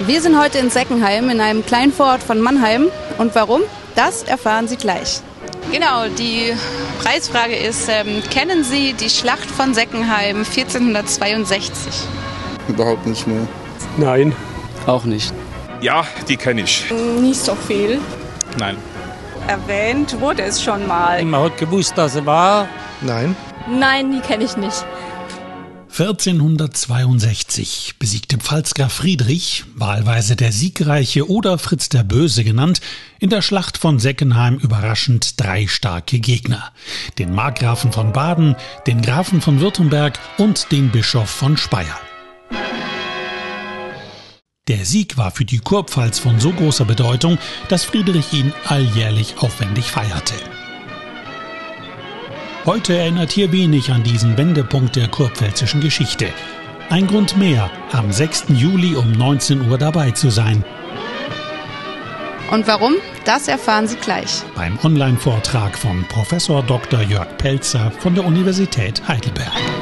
Wir sind heute in Seckenheim, in einem kleinen Vorort von Mannheim. Und warum? Das erfahren Sie gleich. Genau, die Preisfrage ist, kennen Sie die Schlacht von Seckenheim 1462? Überhaupt nicht mehr. Nein. Auch nicht. Ja, die kenne ich. Nicht so viel. Nein. Erwähnt wurde es schon mal. Man hat gewusst, dass sie war. Nein. Nein, die kenne ich nicht. 1462 besiegte Pfalzgraf Friedrich, wahlweise der Siegreiche oder Fritz der Böse genannt, in der Schlacht von Seckenheim überraschend 3 starke Gegner. Den Markgrafen von Baden, den Grafen von Württemberg und den Bischof von Speyer. Der Sieg war für die Kurpfalz von so großer Bedeutung, dass Friedrich ihn alljährlich aufwendig feierte. Heute erinnert hier wenig an diesen Wendepunkt der kurpfälzischen Geschichte. Ein Grund mehr, am 6. Juli um 19 Uhr dabei zu sein. Und warum? Das erfahren Sie gleich. Beim Online-Vortrag von Prof. Dr. Jörg Pelzer von der Universität Heidelberg.